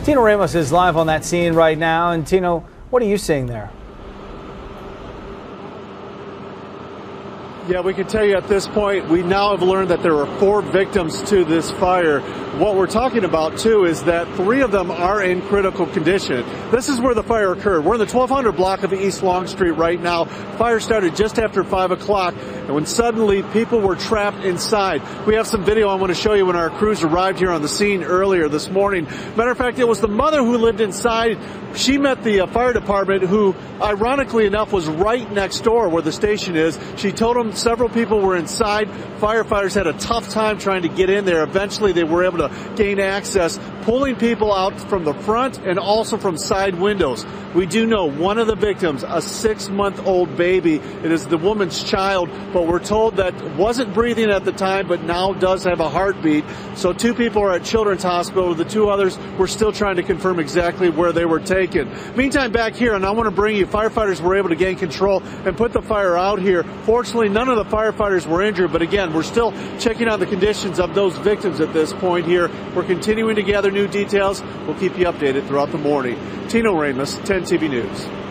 Tino Ramos is live on that scene right now. And Tino, what are you seeing there? Yeah, we can tell you at this point, we now have learned that there are 4 victims to this fire. What we're talking about, too, is that 3 of them are in critical condition. This is where the fire occurred. We're in the 1200 block of East Long Street right now. Fire started just after 5 o'clock, and when suddenly people were trapped inside. We have some video I want to show you when our crews arrived here on the scene earlier this morning. Matter of fact, it was the mother who lived inside. She met the fire department, who, ironically enough, was right next door where the station is. She told them several people were inside. Firefighters had a tough time trying to get in there. Eventually, they were able to gain access, pulling people out from the front and also from side windows. We do know one of the victims, a 6-month-old baby. It is the woman's child, but we're told that wasn't breathing at the time, but now does have a heartbeat. So 2 people are at Children's Hospital. The 2 others, we're still trying to confirm exactly where they were taken. Meantime, back here, and I want to bring you, firefighters were able to gain control and put the fire out here. Fortunately, none of the firefighters were injured, but again, we're still checking on the conditions of those victims at this point here. We're continuing to gather new details. We'll keep you updated throughout the morning. Tino Ramos, 10 TV News.